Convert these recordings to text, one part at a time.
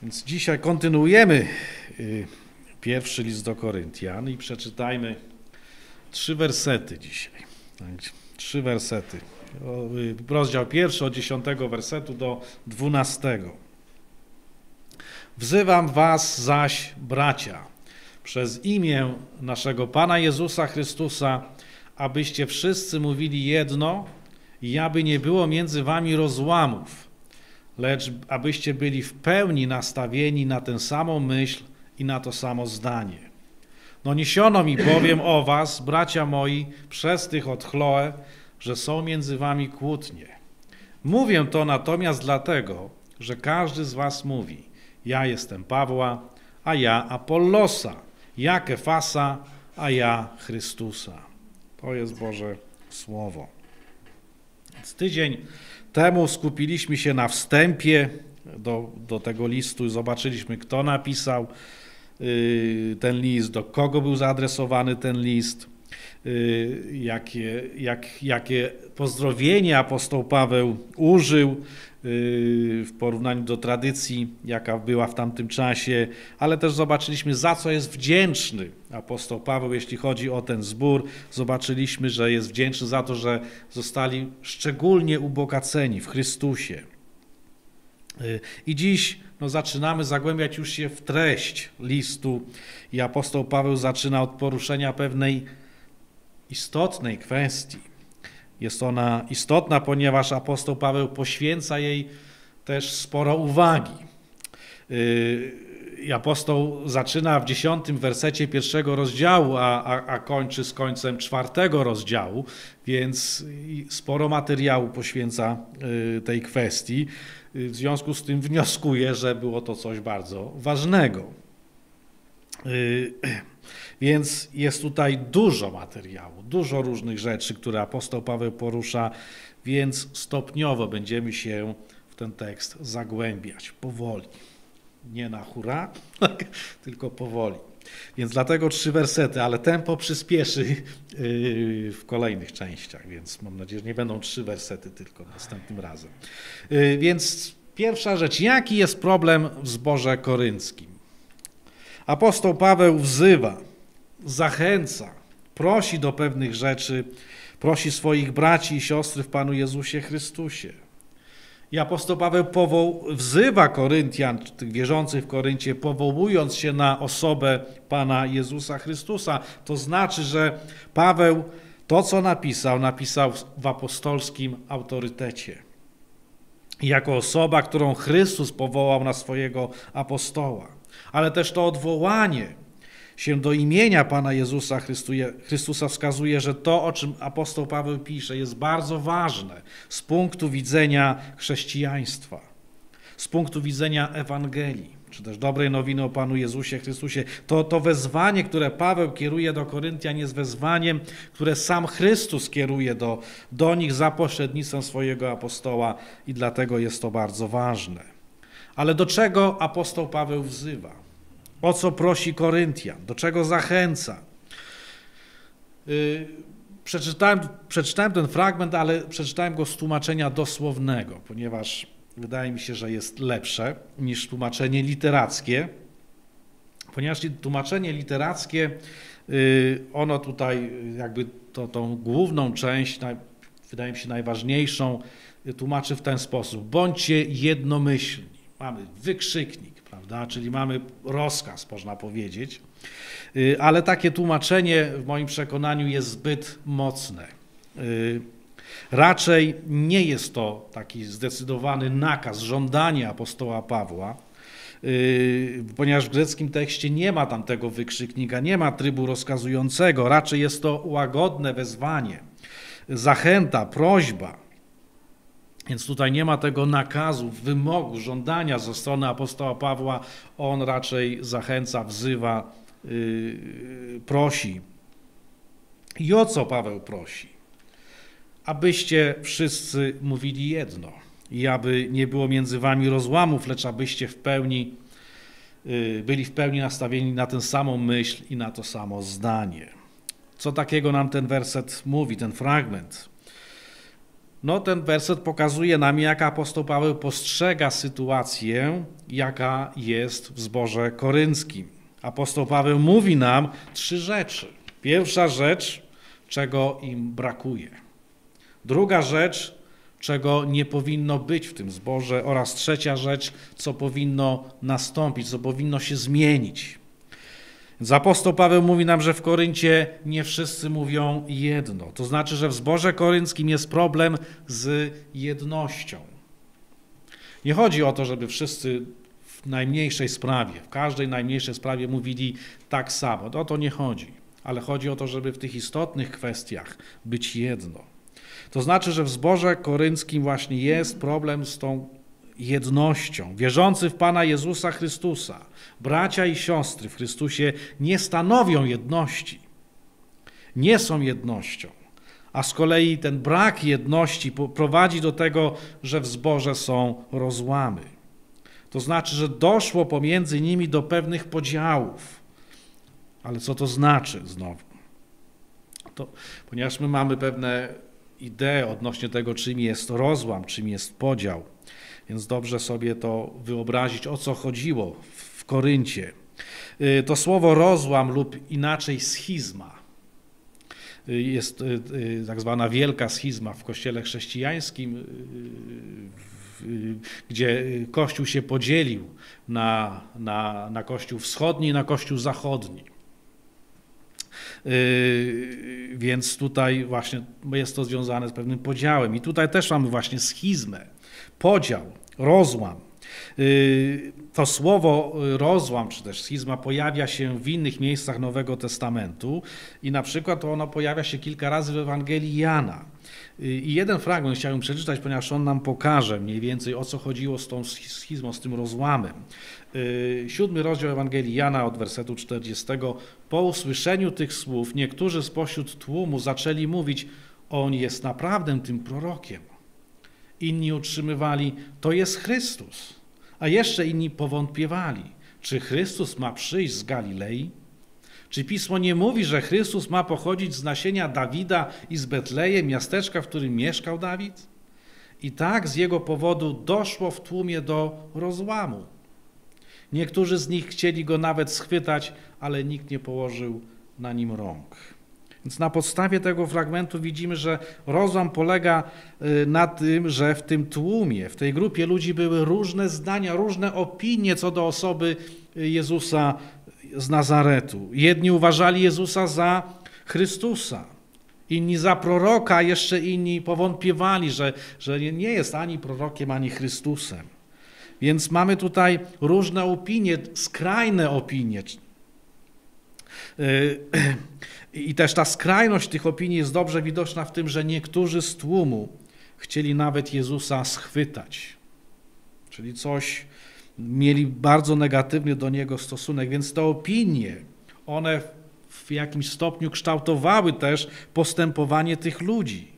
Więc dzisiaj kontynuujemy pierwszy list do Koryntian i przeczytajmy 3 wersety dzisiaj. 3 wersety. Rozdział 1 od 10 wersetu do 12. Wzywam was zaś, bracia, przez imię naszego Pana Jezusa Chrystusa, abyście wszyscy mówili jedno i aby nie było między wami rozłamów, lecz abyście byli w pełni nastawieni na tę samą myśl i na to samo zdanie. No niesiono mi bowiem o was, bracia moi, przez tych od Chloe, że są między wami kłótnie. Mówię to natomiast dlatego, że każdy z was mówi: ja jestem Pawła, a ja Apollosa, ja Kefasa, a ja Chrystusa. To jest Boże Słowo. Więc tydzień temu skupiliśmy się na wstępie do tego listu. Zobaczyliśmy, kto napisał ten list, do kogo był zaadresowany ten list, jakie pozdrowienie apostoł Paweł użył w porównaniu do tradycji, jaka była w tamtym czasie, ale też zobaczyliśmy, za co jest wdzięczny apostoł Paweł, jeśli chodzi o ten zbór. Zobaczyliśmy, że jest wdzięczny za to, że zostali szczególnie ubogaceni w Chrystusie. I dziś zaczynamy zagłębiać już się w treść listu i apostoł Paweł zaczyna od poruszenia pewnej istotnej kwestii. Jest ona istotna, ponieważ apostoł Paweł poświęca jej też sporo uwagi. I apostoł zaczyna w 10 wersecie 1 rozdziału, a kończy z końcem 4 rozdziału, więc sporo materiału poświęca tej kwestii. W związku z tym wnioskuję, że było to coś bardzo ważnego. Więc jest tutaj dużo materiału, dużo różnych rzeczy, które apostoł Paweł porusza, więc stopniowo będziemy się w ten tekst zagłębiać, powoli. Nie na hura, tylko powoli. Więc dlatego 3 wersety, ale tempo przyspieszy w kolejnych częściach, więc mam nadzieję, że nie będą 3 wersety tylko następnym razem. Więc pierwsza rzecz, jaki jest problem w zborze korynckim? Apostoł Paweł wzywa, zachęca, prosi do pewnych rzeczy, prosi swoich braci i siostry w Panu Jezusie Chrystusie. I apostoł Paweł wzywa Koryntian, tych wierzących w Koryncie, powołując się na osobę Pana Jezusa Chrystusa. To znaczy, że Paweł to, co napisał w apostolskim autorytecie. Jako osoba, którą Chrystus powołał na swojego apostoła. Ale też to odwołanie się do imienia Pana Jezusa Chrystusa wskazuje, że to, o czym apostoł Paweł pisze, jest bardzo ważne z punktu widzenia chrześcijaństwa, z punktu widzenia Ewangelii, czy też dobrej nowiny o Panu Jezusie Chrystusie. To wezwanie, które Paweł kieruje do Koryntian, jest wezwaniem, które sam Chrystus kieruje do nich za pośrednictwem swojego apostoła i dlatego jest to bardzo ważne. Ale do czego apostoł Paweł wzywa? O co prosi Koryntian? Do czego zachęca? Przeczytałem ten fragment, ale przeczytałem go z tłumaczenia dosłownego, ponieważ wydaje mi się, że jest lepsze niż tłumaczenie literackie, ponieważ tłumaczenie literackie, ono tutaj jakby tą główną część, wydaje mi się najważniejszą, tłumaczy w ten sposób: bądźcie jednomyślni. Mamy wykrzyknik, prawda? Czyli mamy rozkaz, można powiedzieć, ale takie tłumaczenie w moim przekonaniu jest zbyt mocne. Raczej nie jest to taki zdecydowany nakaz, żądanie apostoła Pawła, ponieważ w greckim tekście nie ma tam tego wykrzyknika, nie ma trybu rozkazującego, raczej jest to łagodne wezwanie, zachęta, prośba. Więc tutaj nie ma tego nakazu, wymogu, żądania ze strony apostoła Pawła. On raczej zachęca, wzywa, prosi. I o co Paweł prosi? Abyście wszyscy mówili jedno i aby nie było między wami rozłamów, lecz abyście byli w pełni nastawieni na tę samą myśl i na to samo zdanie. Co takiego nam ten werset mówi, ten fragment? No, ten werset pokazuje nam, jak apostoł Paweł postrzega sytuację, jaka jest w zborze korynckim. Apostoł Paweł mówi nam 3 rzeczy. Pierwsza rzecz, czego im brakuje. Druga rzecz, czego nie powinno być w tym zborze, oraz trzecia rzecz, co powinno nastąpić, co powinno się zmienić. Więc apostoł Paweł mówi nam, że w Koryncie nie wszyscy mówią jedno. To znaczy, że w zborze korynckim jest problem z jednością. Nie chodzi o to, żeby wszyscy w najmniejszej sprawie, w każdej najmniejszej sprawie mówili tak samo. O to nie chodzi. Ale chodzi o to, żeby w tych istotnych kwestiach być jedno. To znaczy, że w zborze korynckim właśnie jest problem z tą jednością. Wierzący w Pana Jezusa Chrystusa, bracia i siostry w Chrystusie nie stanowią jedności. Nie są jednością. A z kolei ten brak jedności prowadzi do tego, że w zborze są rozłamy. To znaczy, że doszło pomiędzy nimi do pewnych podziałów. Ale co to znaczy znowu? Ponieważ my mamy pewne idee odnośnie tego, czym jest rozłam, czym jest podział, więc dobrze sobie to wyobrazić, o co chodziło w Koryncie. To słowo rozłam lub inaczej schizma. Jest tak zwana wielka schizma w kościele chrześcijańskim, gdzie Kościół się podzielił na Kościół wschodni i na Kościół zachodni. Więc tutaj właśnie jest to związane z pewnym podziałem. I tutaj też mamy właśnie schizmę, podział, rozłam. To słowo rozłam, czy też schizma pojawia się w innych miejscach Nowego Testamentu i na przykład ono pojawia się kilka razy w Ewangelii Jana. I jeden fragment chciałbym przeczytać, ponieważ on nam pokaże mniej więcej, o co chodziło z tą schizmą, z tym rozłamem. 7 rozdział Ewangelii Jana od wersetu 40. Po usłyszeniu tych słów niektórzy spośród tłumu zaczęli mówić, on jest naprawdę tym prorokiem. Inni utrzymywali, to jest Chrystus. A jeszcze inni powątpiewali, czy Chrystus ma przyjść z Galilei? Czy Pismo nie mówi, że Chrystus ma pochodzić z nasienia Dawida i z Betlejem, miasteczka, w którym mieszkał Dawid? I tak z jego powodu doszło w tłumie do rozłamu. Niektórzy z nich chcieli go nawet schwytać, ale nikt nie położył na nim rąk. Więc na podstawie tego fragmentu widzimy, że rozłam polega na tym, że w tym tłumie, w tej grupie ludzi były różne zdania, różne opinie co do osoby Jezusa z Nazaretu. Jedni uważali Jezusa za Chrystusa, inni za proroka, jeszcze inni powątpiewali, że nie jest ani prorokiem, ani Chrystusem. Więc mamy tutaj różne opinie, skrajne opinie. I też ta skrajność tych opinii jest dobrze widoczna w tym, że niektórzy z tłumu chcieli nawet Jezusa schwytać. Czyli mieli bardzo negatywny do Niego stosunek, więc te opinie, one w jakimś stopniu kształtowały też postępowanie tych ludzi.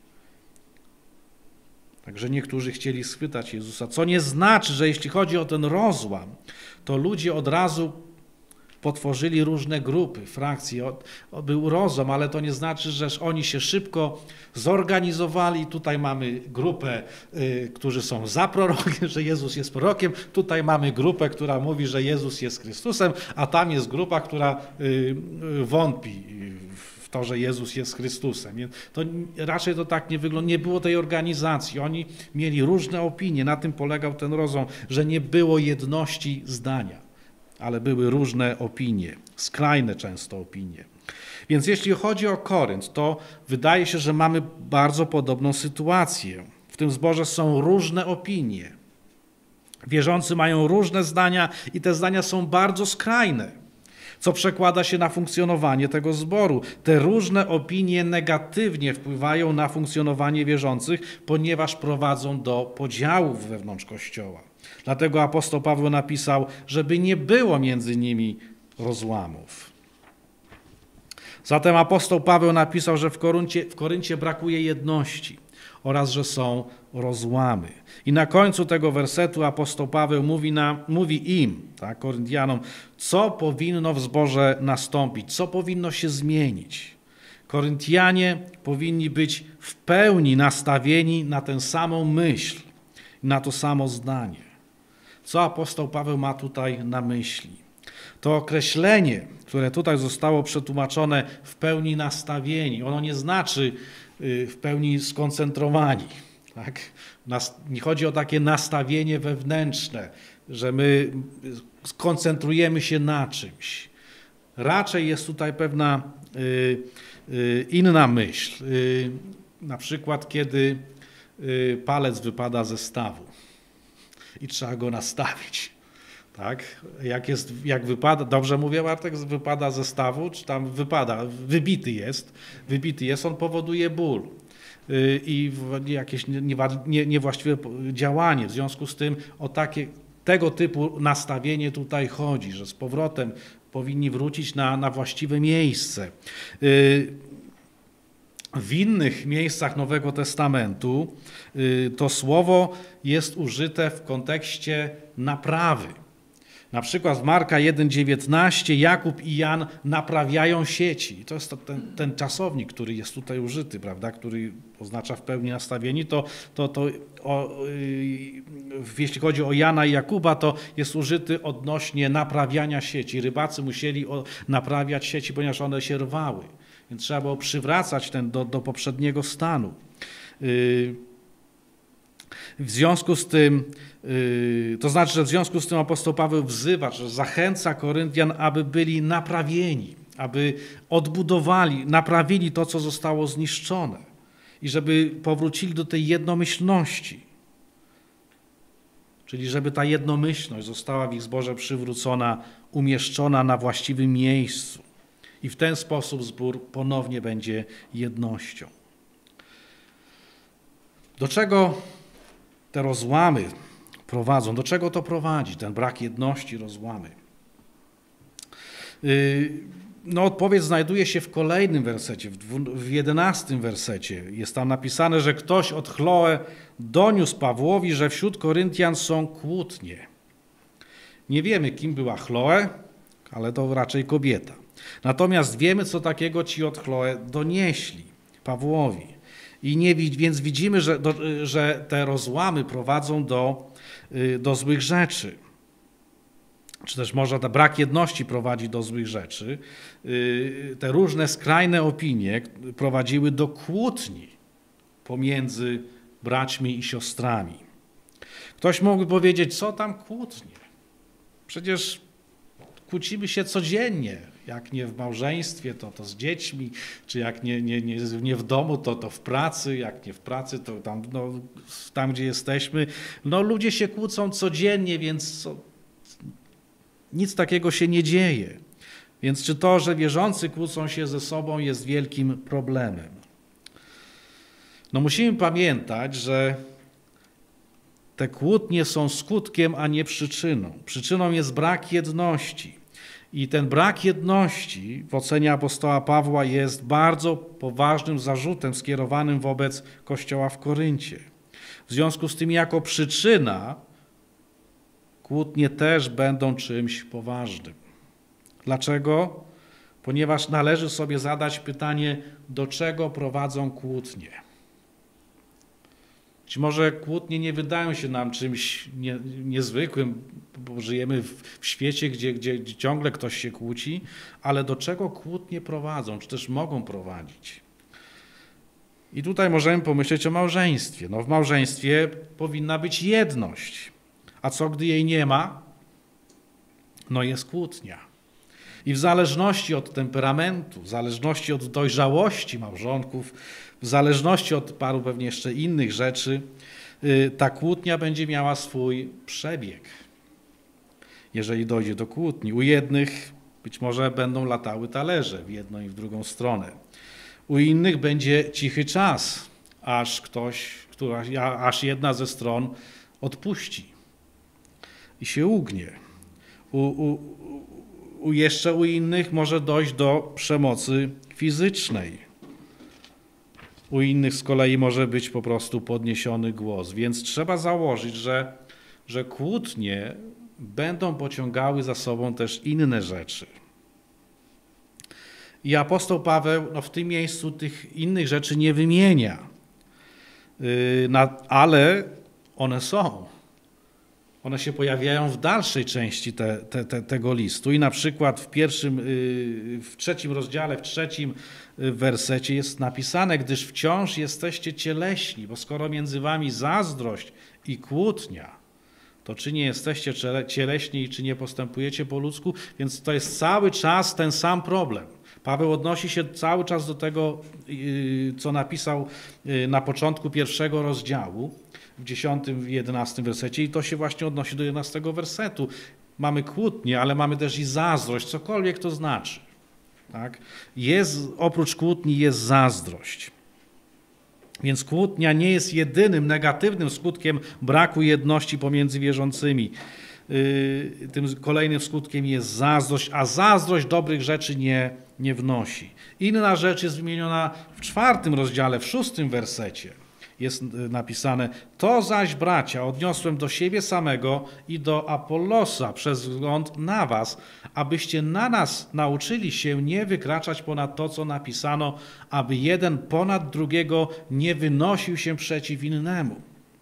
Także niektórzy chcieli schwytać Jezusa, co nie znaczy, że jeśli chodzi o ten rozłam, to ludzie od razu potworzyli różne grupy, frakcje. Był rozłam, ale to nie znaczy, że oni się szybko zorganizowali. Tutaj mamy grupę, którzy są za prorokiem, że Jezus jest prorokiem. Tutaj mamy grupę, która mówi, że Jezus jest Chrystusem, a tam jest grupa, która wątpi w to, że Jezus jest Chrystusem. To raczej to tak nie wygląda. Nie było tej organizacji. Oni mieli różne opinie. Na tym polegał ten rozłam, że nie było jedności zdania. Ale były różne opinie, skrajne często opinie. Więc jeśli chodzi o Korynt, to wydaje się, że mamy bardzo podobną sytuację. W tym zborze są różne opinie. Wierzący mają różne zdania i te zdania są bardzo skrajne, co przekłada się na funkcjonowanie tego zboru. Te różne opinie negatywnie wpływają na funkcjonowanie wierzących, ponieważ prowadzą do podziałów wewnątrz Kościoła. Dlatego apostoł Paweł napisał, żeby nie było między nimi rozłamów. Zatem apostoł Paweł napisał, że w Koryncie brakuje jedności oraz że są rozłamy. I na końcu tego wersetu apostoł Paweł mówi im, tak, Koryntianom, co powinno w zborze nastąpić, co powinno się zmienić. Koryntianie powinni być w pełni nastawieni na tę samą myśl, na to samo zdanie. Co apostoł Paweł ma tutaj na myśli? To określenie, które tutaj zostało przetłumaczone w pełni nastawieni, ono nie znaczy w pełni skoncentrowani. Tak? Nie chodzi o takie nastawienie wewnętrzne, że my skoncentrujemy się na czymś. Raczej jest tutaj pewna inna myśl. Na przykład, kiedy palec wypada ze stawu i trzeba go nastawić. Tak? Jak wypada, dobrze mówię, Bartek, wypada ze stawu, czy tam wypada, wybity jest, on powoduje ból i jakieś niewłaściwe działanie. W związku z tym o tego typu nastawienie tutaj chodzi, że z powrotem powinni wrócić na właściwe miejsce. W innych miejscach Nowego Testamentu to słowo jest użyte w kontekście naprawy. Na przykład w Marka 1,19 Jakub i Jan naprawiają sieci. To jest ten czasownik, który jest tutaj użyty, prawda, który oznacza w pełni nastawieni. Jeśli chodzi o Jana i Jakuba, to jest użyty odnośnie naprawiania sieci. Rybacy musieli naprawiać sieci, ponieważ one się rwały. Więc trzeba było przywracać do poprzedniego stanu. W związku z tym, to znaczy, że w związku z tym apostoł Paweł wzywa, że zachęca Koryntian, aby byli naprawieni, aby odbudowali, naprawili to, co zostało zniszczone i żeby powrócili do tej jednomyślności. Czyli żeby ta jednomyślność została w ich zborze przywrócona, umieszczona na właściwym miejscu. I w ten sposób zbór ponownie będzie jednością. Do czego te rozłamy prowadzą? Do czego to prowadzi, ten brak jedności, rozłamy? Odpowiedź znajduje się w kolejnym wersecie, w 11 wersecie. Jest tam napisane, że ktoś od Chloe doniósł Pawłowi, że wśród Koryntian są kłótnie. Nie wiemy, kim była Chloe, ale to raczej kobieta. Natomiast wiemy, co takiego ci od Chloe donieśli Pawłowi. Więc widzimy, że te rozłamy prowadzą do złych rzeczy. Czy też może ten brak jedności prowadzi do złych rzeczy. Te różne skrajne opinie prowadziły do kłótni pomiędzy braćmi i siostrami. Ktoś mógłby powiedzieć, co tam kłótnie? Przecież kłócimy się codziennie. Jak nie w małżeństwie, to z dziećmi, czy jak nie w domu, to w pracy, jak nie w pracy, to tam gdzie jesteśmy. Ludzie się kłócą codziennie, więc nic takiego się nie dzieje. Więc czy to, że wierzący kłócą się ze sobą, jest wielkim problemem? Musimy pamiętać, że te kłótnie są skutkiem, a nie przyczyną. Przyczyną jest brak jedności. I ten brak jedności w ocenie apostoła Pawła jest bardzo poważnym zarzutem skierowanym wobec Kościoła w Koryncie. W związku z tym jako przyczyna kłótnie też będą czymś poważnym. Dlaczego? Ponieważ należy sobie zadać pytanie, do czego prowadzą kłótnie. Być może kłótnie nie wydają się nam czymś niezwykłym, bo żyjemy w świecie, gdzie ciągle ktoś się kłóci, ale do czego kłótnie prowadzą, czy też mogą prowadzić? I tutaj możemy pomyśleć o małżeństwie. W małżeństwie powinna być jedność. A co, gdy jej nie ma? Jest kłótnia. I w zależności od temperamentu, w zależności od dojrzałości małżonków, w zależności od paru pewnie jeszcze innych rzeczy, ta kłótnia będzie miała swój przebieg. Jeżeli dojdzie do kłótni. U jednych być może będą latały talerze w jedną i w drugą stronę. U innych będzie cichy czas, aż jedna ze stron odpuści i się ugnie. Jeszcze u innych może dojść do przemocy fizycznej. U innych z kolei może być po prostu podniesiony głos. Więc trzeba założyć, że kłótnie będą pociągały za sobą też inne rzeczy. I apostoł Paweł w tym miejscu tych innych rzeczy nie wymienia, ale one są. One się pojawiają w dalszej części tego listu i na przykład w trzecim rozdziale, w trzecim wersecie jest napisane, gdyż wciąż jesteście cieleśni, bo skoro między wami zazdrość i kłótnia, to czy nie jesteście cieleśni i czy nie postępujecie po ludzku? Więc to jest cały czas ten sam problem. Paweł odnosi się cały czas do tego, co napisał na początku pierwszego rozdziału, w 10 i 11 wersecie i to się właśnie odnosi do 11 wersetu. Mamy kłótnię, ale mamy też i zazdrość, cokolwiek to znaczy. Tak? Oprócz kłótni jest zazdrość. Więc kłótnia nie jest jedynym negatywnym skutkiem braku jedności pomiędzy wierzącymi. Tym kolejnym skutkiem jest zazdrość, a zazdrość dobrych rzeczy nie wnosi. Inna rzecz jest wymieniona w 4 rozdziale, w 6 wersecie. Jest napisane, to zaś bracia odniosłem do siebie samego i do Apollosa przez wzgląd na was, abyście na nas nauczyli się nie wykraczać ponad to, co napisano, aby jeden ponad drugiego nie wynosił się przeciw innemu.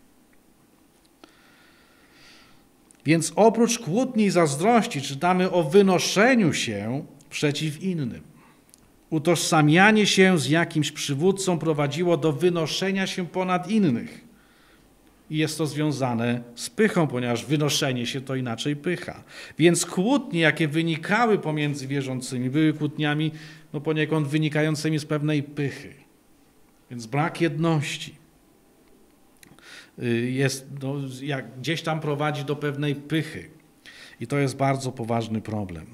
Więc oprócz kłótni i zazdrości czytamy o wynoszeniu się przeciw innym. Utożsamianie się z jakimś przywódcą prowadziło do wynoszenia się ponad innych. I jest to związane z pychą, ponieważ wynoszenie się to inaczej pycha. Więc kłótnie, jakie wynikały pomiędzy wierzącymi, były kłótniami poniekąd wynikającymi z pewnej pychy. Więc brak jedności gdzieś tam prowadzi do pewnej pychy. I to jest bardzo poważny problem.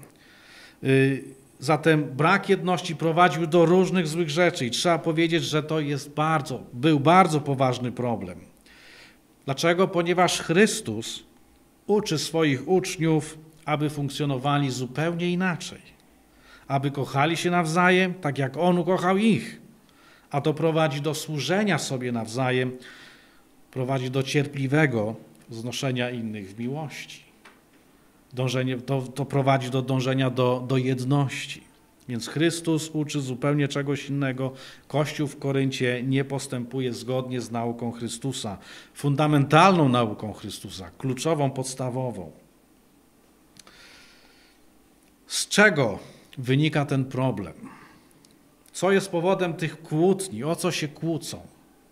Zatem brak jedności prowadził do różnych złych rzeczy i trzeba powiedzieć, że to był bardzo poważny problem. Dlaczego? Ponieważ Chrystus uczy swoich uczniów, aby funkcjonowali zupełnie inaczej. Aby kochali się nawzajem, tak jak On ukochał ich. A to prowadzi do służenia sobie nawzajem, prowadzi do cierpliwego znoszenia innych w miłości. To prowadzi do dążenia do jedności. Więc Chrystus uczy zupełnie czegoś innego. Kościół w Koryncie nie postępuje zgodnie z nauką Chrystusa, fundamentalną nauką Chrystusa, kluczową, podstawową. Z czego wynika ten problem? Co jest powodem tych kłótni? O co się kłócą?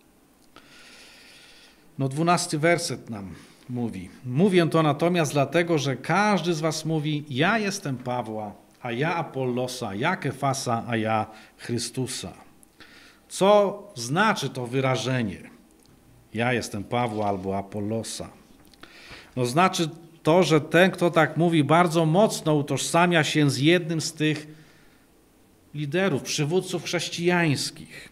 12 werset nam mówi. Mówię to natomiast dlatego, że każdy z was mówi, ja jestem Pawła, a ja Apollosa, ja Kefasa, a ja Chrystusa. Co znaczy to wyrażenie? Ja jestem Pawła albo Apollosa. Znaczy to, że ten, kto tak mówi, bardzo mocno utożsamia się z jednym z tych liderów, przywódców chrześcijańskich.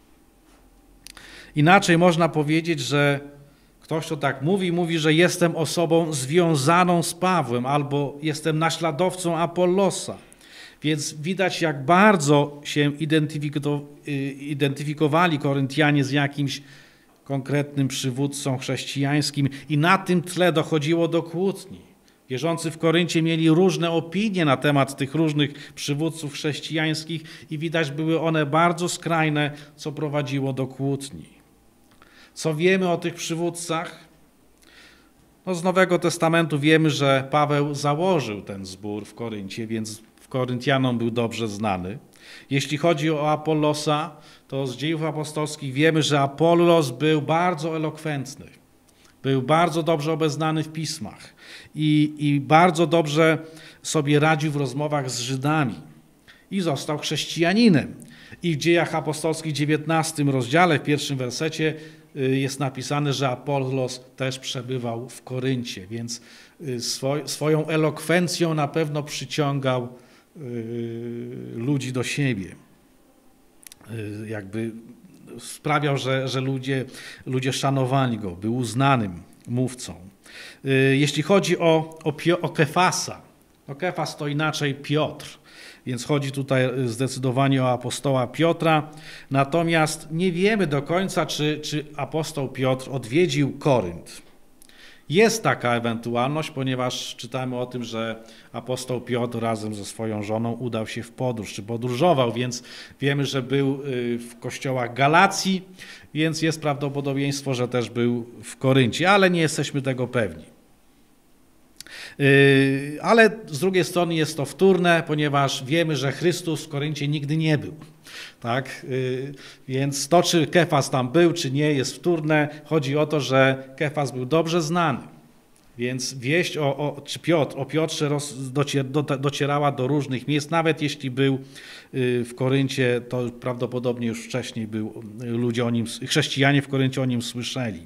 Inaczej można powiedzieć, że ktoś, kto tak mówi, że jestem osobą związaną z Pawłem albo jestem naśladowcą Apollosa. Więc widać, jak bardzo się identyfikowali Koryntianie z jakimś konkretnym przywódcą chrześcijańskim i na tym tle dochodziło do kłótni. Wierzący w Koryncie mieli różne opinie na temat tych różnych przywódców chrześcijańskich i widać, były one bardzo skrajne, co prowadziło do kłótni. Co wiemy o tych przywódcach? Z Nowego Testamentu wiemy, że Paweł założył ten zbór w Koryncie, więc Koryntianom był dobrze znany. Jeśli chodzi o Apollosa, to z Dziejów Apostolskich wiemy, że Apollos był bardzo elokwentny. Był bardzo dobrze obeznany w pismach i bardzo dobrze sobie radził w rozmowach z Żydami i został chrześcijaninem. I w Dziejach Apostolskich 19 rozdziale, w 1 wersecie jest napisane, że Apollos też przebywał w Koryncie, więc swoją elokwencją na pewno przyciągał ludzi do siebie. Jakby sprawiał, że ludzie szanowali go, był uznanym mówcą. Jeśli chodzi o Kefasa, Kefas to inaczej Piotr, więc chodzi tutaj zdecydowanie o apostoła Piotra. Natomiast nie wiemy do końca, czy apostoł Piotr odwiedził Korynt. Jest taka ewentualność, ponieważ czytamy o tym, że apostoł Piotr razem ze swoją żoną udał się w podróż, czy podróżował, więc wiemy, że był w kościołach Galacji, więc jest prawdopodobieństwo, że też był w Koryncie, ale nie jesteśmy tego pewni. Ale z drugiej strony jest to wtórne, ponieważ wiemy, że Chrystus w Koryncie nigdy nie był. Tak? Więc to, czy Kefas tam był, czy nie, jest wtórne. Chodzi o to, że Kefas był dobrze znany. Więc wieść o Piotrze docierała do różnych miejsc. Nawet jeśli był w Koryncie, to prawdopodobnie już wcześniej ludzie o nim, chrześcijanie w Koryncie o nim słyszeli.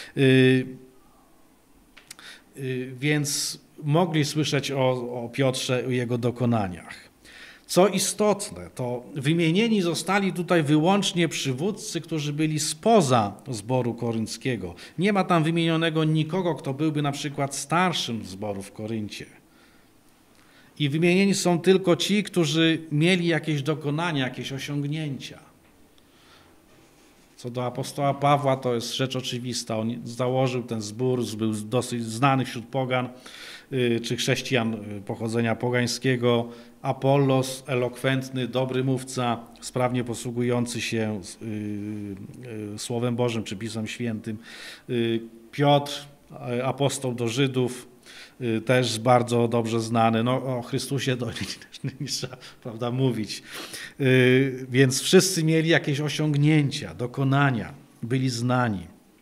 Więc mogli słyszeć o Piotrze, o jego dokonaniach. Co istotne, to wymienieni zostali tutaj wyłącznie przywódcy, którzy byli spoza zboru korynckiego. Nie ma tam wymienionego nikogo, kto byłby na przykład starszym zboru w Koryncie. I wymienieni są tylko ci, którzy mieli jakieś dokonania, jakieś osiągnięcia. Co do apostoła Pawła, to jest rzecz oczywista. On założył ten zbór, był dosyć znany wśród pogan, czy chrześcijan pochodzenia pogańskiego. Apollos, elokwentny, dobry mówca, sprawnie posługujący się Słowem Bożym czy Pismem Świętym. Piotr, apostoł do Żydów, też bardzo dobrze znany. No, o Chrystusie to nie trzeba, prawda, mówić. Więc wszyscy mieli jakieś osiągnięcia, dokonania, byli znani.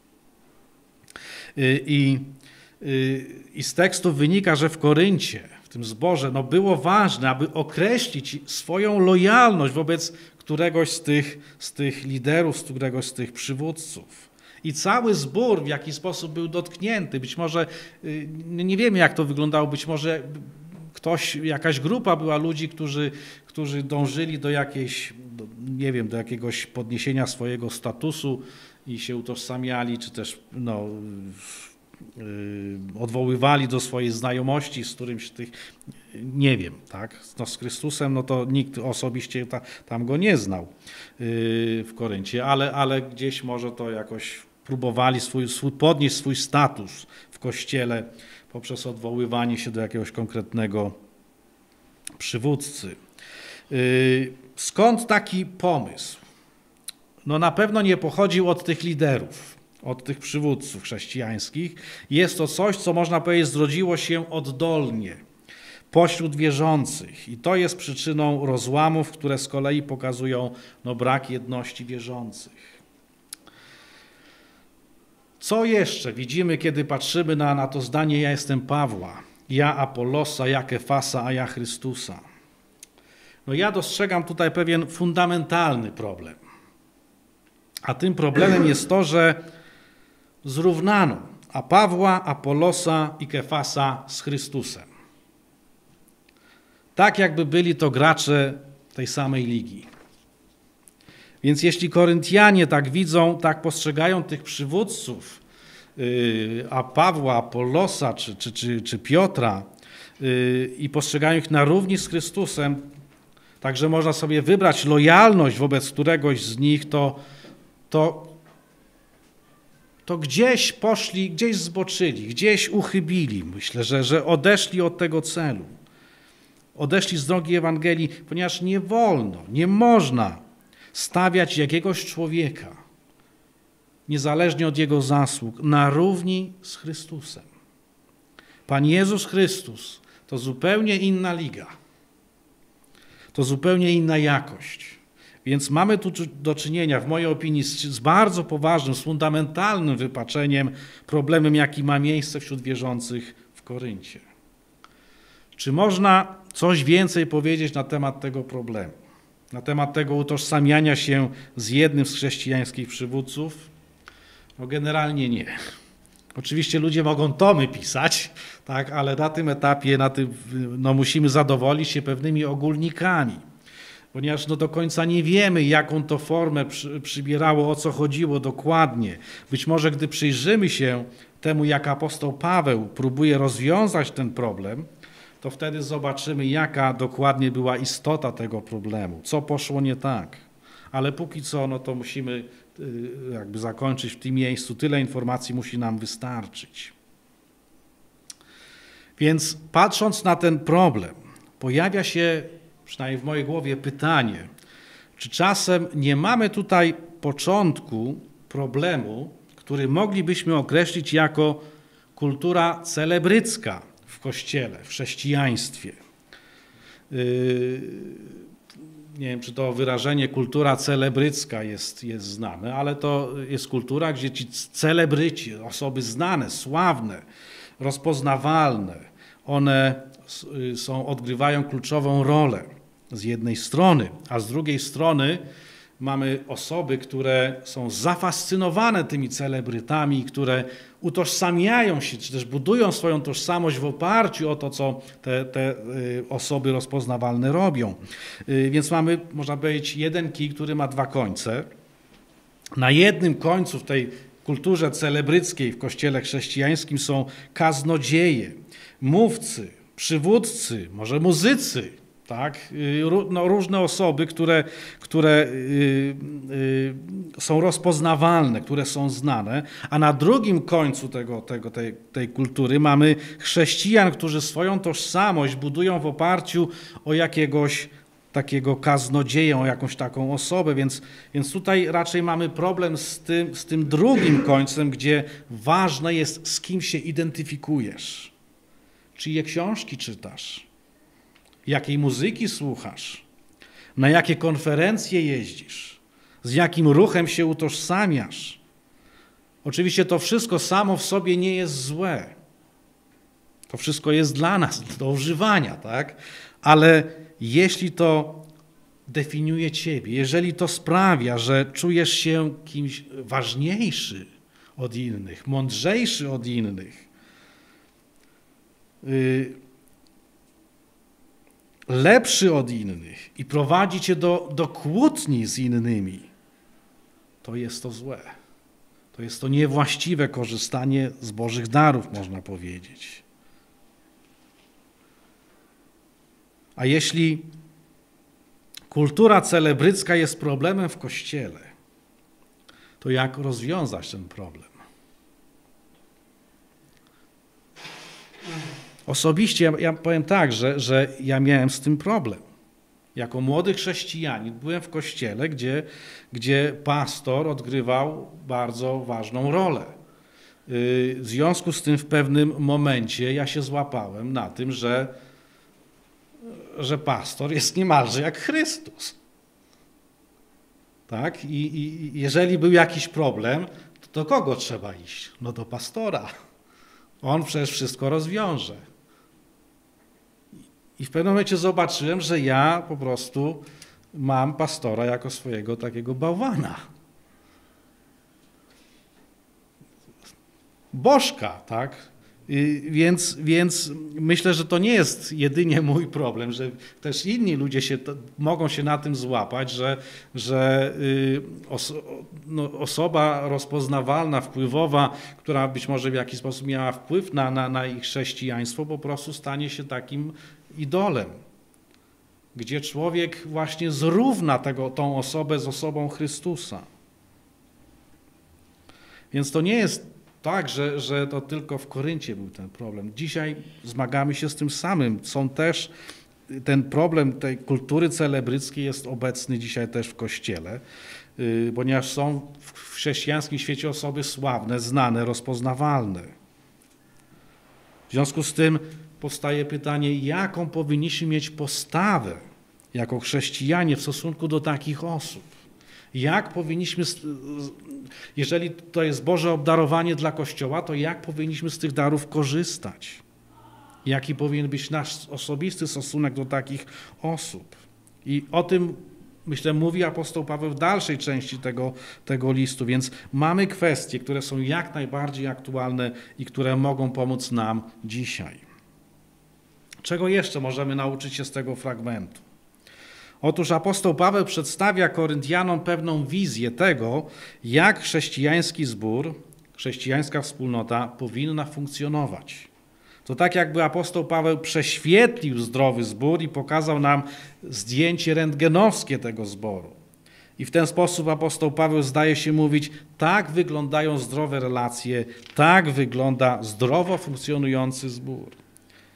I z tekstu wynika, że w Koryncie, w tym zborze, było ważne, aby określić swoją lojalność wobec któregoś z tych liderów, z któregoś z tych przywódców. I cały zbór w jakiś sposób był dotknięty. Być może, nie wiemy jak to wyglądało, być może jakaś grupa była ludzi, którzy dążyli do jakiegoś podniesienia swojego statusu i się utożsamiali, czy też odwoływali do swojej znajomości z którymś z tych, nie wiem, tak? Z Chrystusem, to nikt osobiście tam go nie znał w Koryncie, ale gdzieś może to jakoś próbowali podnieść swój status w Kościele poprzez odwoływanie się do jakiegoś konkretnego przywódcy. Skąd taki pomysł? Na pewno nie pochodził od tych liderów, od tych przywódców chrześcijańskich. Jest to coś, co można powiedzieć zrodziło się oddolnie, pośród wierzących. I to jest przyczyną rozłamów, które z kolei pokazują brak jedności wierzących. Co jeszcze widzimy, kiedy patrzymy na to zdanie: ja jestem Pawła, ja Apollosa, ja Kefasa, a ja Chrystusa? Ja dostrzegam tutaj pewien fundamentalny problem. A tym problemem jest to, że zrównano Pawła, Apollosa i Kefasa z Chrystusem. Tak jakby byli to gracze tej samej ligi. Więc jeśli Koryntianie tak widzą, tak postrzegają tych przywódców, a Pawła, Apollosa czy Piotra i postrzegają ich na równi z Chrystusem, także można sobie wybrać lojalność wobec któregoś z nich, to gdzieś poszli, gdzieś zboczyli, gdzieś uchybili. Myślę, że odeszli od tego celu. Odeszli z drogi Ewangelii, ponieważ nie wolno, nie można stawiać jakiegoś człowieka, niezależnie od jego zasług, na równi z Chrystusem. Pan Jezus Chrystus to zupełnie inna liga. To zupełnie inna jakość. Więc mamy tu do czynienia, w mojej opinii, z bardzo poważnym, z fundamentalnym wypaczeniem, problemem, jaki ma miejsce wśród wierzących w Koryncie. Czy można coś więcej powiedzieć na temat tego problemu? Na temat tego utożsamiania się z jednym z chrześcijańskich przywódców? Generalnie nie. Oczywiście ludzie mogą tomy pisać, tak, ale na tym etapie musimy zadowolić się pewnymi ogólnikami, ponieważ do końca nie wiemy, jaką to formę przybierało, o co chodziło dokładnie. Być może gdy przyjrzymy się temu, jak apostoł Paweł próbuje rozwiązać ten problem, to wtedy zobaczymy, jaka dokładnie była istota tego problemu, co poszło nie tak. Ale póki co, to musimy zakończyć w tym miejscu. Tyle informacji musi nam wystarczyć. Więc patrząc na ten problem, pojawia się, przynajmniej w mojej głowie, pytanie, czy czasem nie mamy tutaj początku problemu, który moglibyśmy określić jako kultura celebrycka w Kościele, w chrześcijaństwie. Nie wiem, czy to wyrażenie kultura celebrycka jest znane, ale to jest kultura, gdzie ci celebryci, osoby znane, sławne, rozpoznawalne, one odgrywają kluczową rolę z jednej strony, a z drugiej strony mamy osoby, które są zafascynowane tymi celebrytami, które utożsamiają się, czy też budują swoją tożsamość w oparciu o to, co te osoby rozpoznawalne robią. Więc mamy, można powiedzieć, jeden kij, który ma dwa końce. Na jednym końcu w tej kulturze celebryckiej w Kościele chrześcijańskim są kaznodzieje, mówcy, przywódcy, może muzycy, tak? No, różne osoby, które są rozpoznawalne, które są znane, a na drugim końcu tej kultury mamy chrześcijan, którzy swoją tożsamość budują w oparciu o jakiegoś takiego kaznodzieję, o jakąś taką osobę, więc tutaj raczej mamy problem z tym drugim końcem, gdzie ważne jest, z kim się identyfikujesz, czyje książki czytasz, jakiej muzyki słuchasz, na jakie konferencje jeździsz, z jakim ruchem się utożsamiasz. Oczywiście to wszystko samo w sobie nie jest złe. To wszystko jest dla nas, do używania, tak? Ale jeśli to definiuje ciebie, jeżeli to sprawia, że czujesz się kimś ważniejszy od innych, mądrzejszy od innych, lepszy od innych i prowadzi cię do kłótni z innymi, to jest to złe. To jest to niewłaściwe korzystanie z Bożych darów, można powiedzieć. A jeśli kultura celebrycka jest problemem w Kościele, to jak rozwiązać ten problem? Osobiście ja powiem tak, że ja miałem z tym problem. Jako młody chrześcijanin byłem w kościele, gdzie pastor odgrywał bardzo ważną rolę. W związku z tym w pewnym momencie ja się złapałem na tym, że pastor jest niemalże jak Chrystus. Tak? I jeżeli był jakiś problem, to do kogo trzeba iść? No do pastora. On przecież wszystko rozwiąże. I w pewnym momencie zobaczyłem, że ja po prostu mam pastora jako swojego takiego bałwana. Bożka, tak? Więc myślę, że to nie jest jedynie mój problem, że też inni ludzie mogą się na tym złapać, że osoba rozpoznawalna, wpływowa, która być może w jakiś sposób miała wpływ na ich chrześcijaństwo, po prostu stanie się takim idolem, gdzie człowiek właśnie zrówna tą osobę z osobą Chrystusa. Więc to nie jest tak, że to tylko w Koryncie był ten problem. Dzisiaj zmagamy się z tym samym. Ten problem tej kultury celebryckiej jest obecny dzisiaj też w Kościele, ponieważ są w chrześcijańskim świecie osoby sławne, znane, rozpoznawalne. W związku z tym powstaje pytanie, jaką powinniśmy mieć postawę jako chrześcijanie w stosunku do takich osób. Jak powinniśmy, jeżeli to jest Boże obdarowanie dla Kościoła, to jak powinniśmy z tych darów korzystać? Jaki powinien być nasz osobisty stosunek do takich osób? I o tym, myślę, mówi apostoł Paweł w dalszej części tego listu, więc mamy kwestie, które są jak najbardziej aktualne i które mogą pomóc nam dzisiaj. Czego jeszcze możemy nauczyć się z tego fragmentu? Otóż apostoł Paweł przedstawia Koryntianom pewną wizję tego, jak chrześcijański zbór, chrześcijańska wspólnota powinna funkcjonować. To tak jakby apostoł Paweł prześwietlił zdrowy zbór i pokazał nam zdjęcie rentgenowskie tego zboru. I w ten sposób apostoł Paweł zdaje się mówić, tak wyglądają zdrowe relacje, tak wygląda zdrowo funkcjonujący zbór.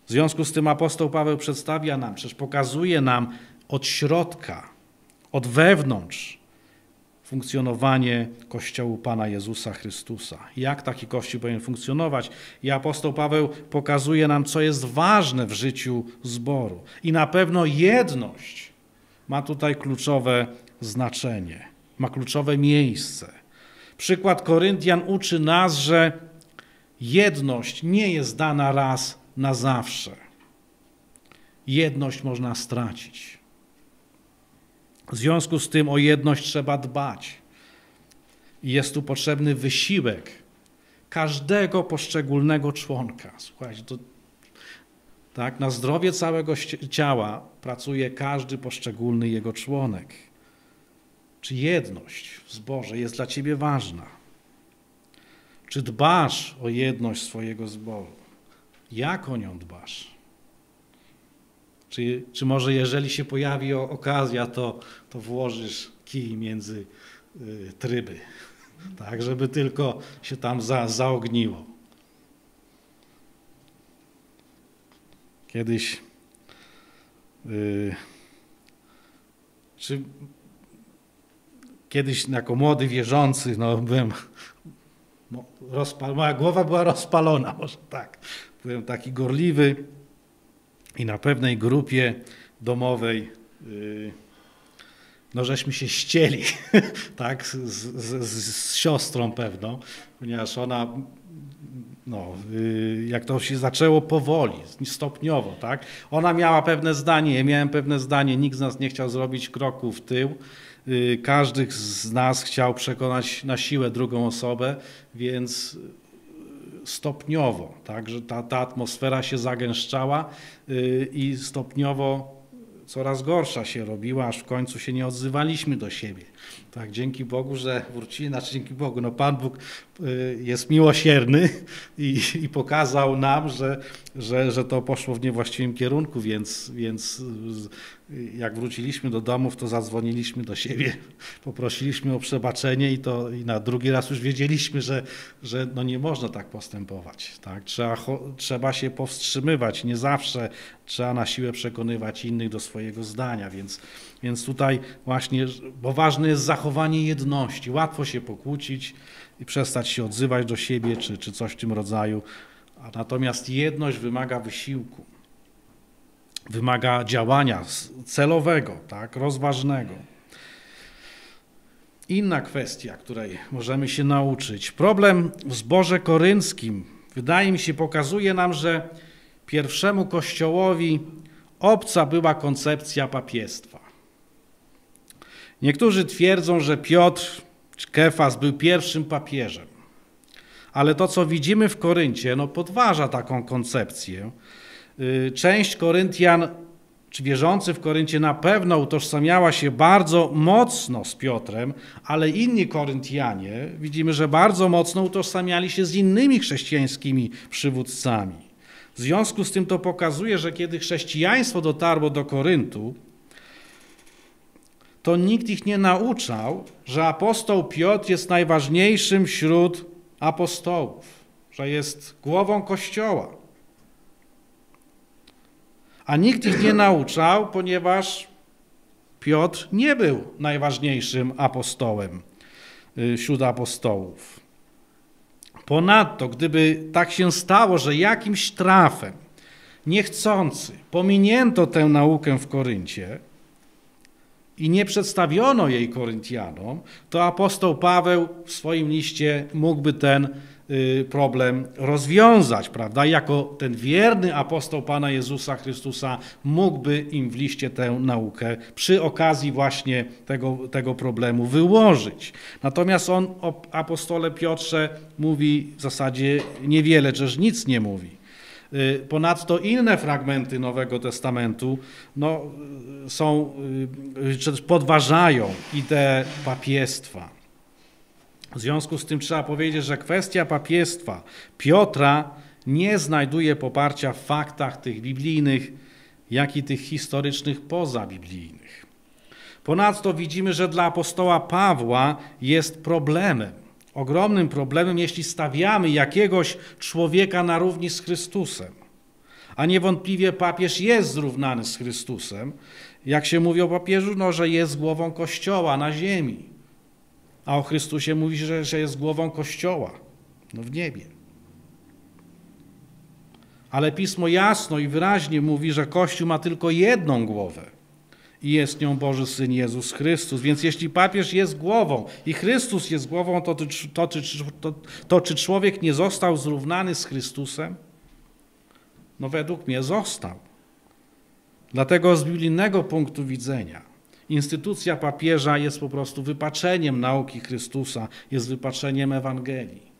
W związku z tym apostoł Paweł przedstawia nam, przecież pokazuje nam od środka, od wewnątrz funkcjonowanie Kościołu Pana Jezusa Chrystusa. Jak taki Kościół powinien funkcjonować? I apostoł Paweł pokazuje nam, co jest ważne w życiu zboru. I na pewno jedność ma tutaj kluczowe znaczenie, ma kluczowe miejsce. Przykład Koryntian uczy nas, że jedność nie jest dana raz na zawsze. Jedność można stracić. W związku z tym o jedność trzeba dbać. I jest tu potrzebny wysiłek każdego poszczególnego członka. Słuchajcie, tak, na zdrowie całego ciała pracuje każdy poszczególny jego członek. Czy jedność w zborze jest dla ciebie ważna? Czy dbasz o jedność swojego zboru? Jak o nią dbasz? Czy może jeżeli się pojawi okazja, to włożysz kij między tryby, tak, żeby tylko się tam zaogniło. Kiedyś jako młody wierzący, moja głowa była rozpalona, może tak. Byłem taki gorliwy i na pewnej grupie domowej żeśmy się ścieli, tak, z siostrą pewną, ponieważ ona, jak to się zaczęło powoli, stopniowo, tak, ona miała pewne zdanie, ja miałem pewne zdanie, nikt z nas nie chciał zrobić kroku w tył, każdy z nas chciał przekonać na siłę drugą osobę, więc stopniowo, tak, że ta atmosfera się zagęszczała i stopniowo coraz gorsza się robiła, aż w końcu się nie odzywaliśmy do siebie. Tak, dzięki Bogu, że wrócili, dzięki Bogu, Pan Bóg jest miłosierny i pokazał nam, że to poszło w niewłaściwym kierunku, więc jak wróciliśmy do domów, to zadzwoniliśmy do siebie, poprosiliśmy o przebaczenie i na drugi raz już wiedzieliśmy, że nie można tak postępować. Tak? Trzeba się powstrzymywać, nie zawsze trzeba na siłę przekonywać innych do swojego zdania, więc tutaj właśnie, bo ważne jest zachowanie jedności. Łatwo się pokłócić i przestać się odzywać do siebie, czy coś w tym rodzaju. Natomiast jedność wymaga wysiłku, wymaga działania celowego, tak, rozważnego. Inna kwestia, której możemy się nauczyć. Problem w zborze korynckim, wydaje mi się, pokazuje nam, że pierwszemu Kościołowi obca była koncepcja papiestwa. Niektórzy twierdzą, że Piotr czy Kefas był pierwszym papieżem, ale to, co widzimy w Koryncie, podważa taką koncepcję. Część Koryntian, czy wierzący w Koryncie na pewno utożsamiała się bardzo mocno z Piotrem, ale inni Koryntianie, widzimy, że bardzo mocno utożsamiali się z innymi chrześcijańskimi przywódcami. W związku z tym to pokazuje, że kiedy chrześcijaństwo dotarło do Koryntu, to nikt ich nie nauczał, że apostoł Piotr jest najważniejszym wśród apostołów, że jest głową Kościoła. A nikt ich nie nauczał, ponieważ Piotr nie był najważniejszym apostołem wśród apostołów. Ponadto, gdyby tak się stało, że jakimś trafem, niechcący, pominięto tę naukę w Koryncie i nie przedstawiono jej Koryntianom, to apostoł Paweł w swoim liście mógłby ten problem rozwiązać, prawda? Jako ten wierny apostoł Pana Jezusa Chrystusa mógłby im w liście tę naukę przy okazji właśnie tego problemu wyłożyć. Natomiast on o apostole Piotrze mówi w zasadzie niewiele, czyż nic nie mówi. Ponadto inne fragmenty Nowego Testamentu podważają ideę papiestwa. W związku z tym trzeba powiedzieć, że kwestia papiestwa Piotra nie znajduje poparcia w faktach tych biblijnych, jak i tych historycznych pozabiblijnych. Ponadto widzimy, że dla apostoła Pawła jest problemem, ogromnym problemem, jeśli stawiamy jakiegoś człowieka na równi z Chrystusem. A niewątpliwie papież jest zrównany z Chrystusem. Jak się mówi o papieżu, no, że jest głową Kościoła na ziemi. A o Chrystusie mówi, że jest głową Kościoła w niebie. Ale Pismo jasno i wyraźnie mówi, że Kościół ma tylko jedną głowę i jest nią Boży Syn Jezus Chrystus. Więc jeśli papież jest głową i Chrystus jest głową, to czy człowiek nie został zrównany z Chrystusem? No według mnie został. Dlatego z biblijnego punktu widzenia instytucja papieża jest po prostu wypaczeniem nauki Chrystusa, jest wypaczeniem Ewangelii.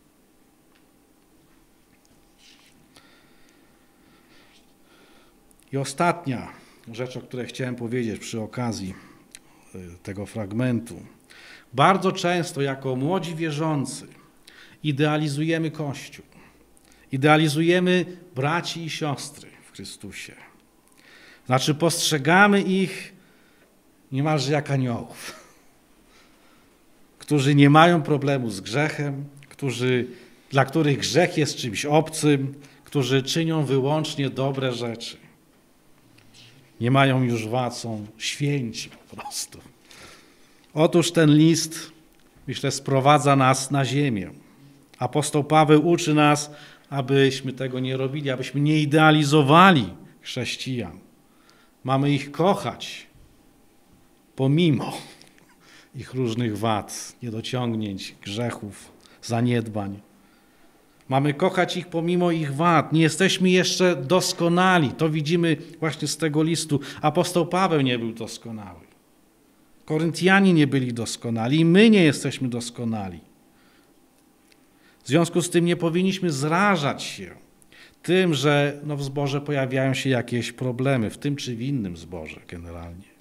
I ostatnia rzecz, o której chciałem powiedzieć przy okazji tego fragmentu. Bardzo często jako młodzi wierzący idealizujemy Kościół. Idealizujemy braci i siostry w Chrystusie. Znaczy postrzegamy ich niemalże jak aniołów, którzy nie mają problemu z grzechem, dla których grzech jest czymś obcym, którzy czynią wyłącznie dobre rzeczy. Nie mają już wad, są święci po prostu. Otóż ten list, myślę, sprowadza nas na ziemię. Apostoł Paweł uczy nas, abyśmy tego nie robili, abyśmy nie idealizowali chrześcijan. Mamy ich kochać, pomimo ich różnych wad, niedociągnięć, grzechów, zaniedbań. Mamy kochać ich pomimo ich wad. Nie jesteśmy jeszcze doskonali. To widzimy właśnie z tego listu. Apostoł Paweł nie był doskonały. Koryntianie nie byli doskonali i my nie jesteśmy doskonali. W związku z tym nie powinniśmy zrażać się tym, że w zborze pojawiają się jakieś problemy, w tym czy w innym zborze generalnie.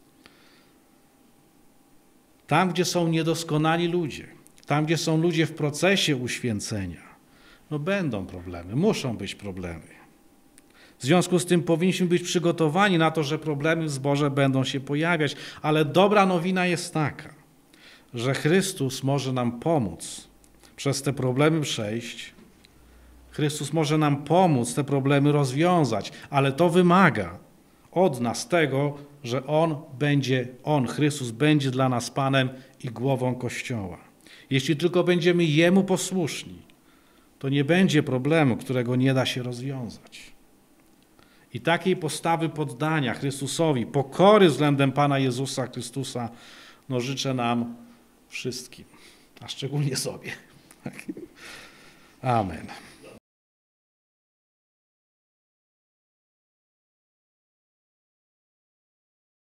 Tam, gdzie są niedoskonali ludzie, tam, gdzie są ludzie w procesie uświęcenia, będą problemy, muszą być problemy. W związku z tym powinniśmy być przygotowani na to, że problemy w zborze będą się pojawiać, ale dobra nowina jest taka, że Chrystus może nam pomóc przez te problemy przejść. Chrystus może nam pomóc te problemy rozwiązać, ale to wymaga od nas tego, że Chrystus będzie dla nas Panem i głową Kościoła. Jeśli tylko będziemy Jemu posłuszni, to nie będzie problemu, którego nie da się rozwiązać. I takiej postawy poddania Chrystusowi, pokory względem Pana Jezusa Chrystusa, życzę nam wszystkim, a szczególnie sobie. Amen.